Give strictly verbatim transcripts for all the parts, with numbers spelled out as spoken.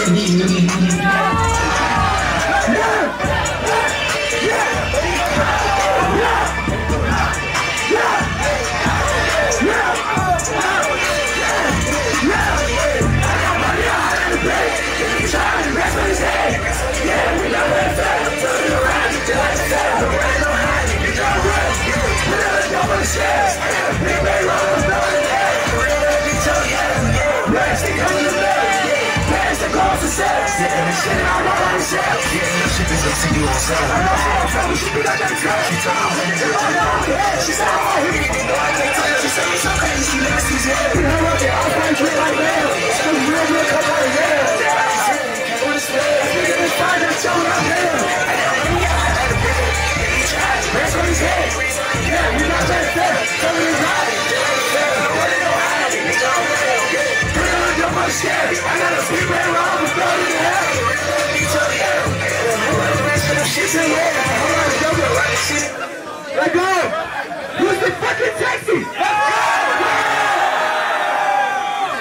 Let go! Who's the fucking taxi?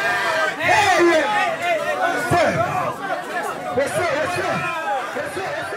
Hey, yeah! What's up? What's up? What's up? What's up?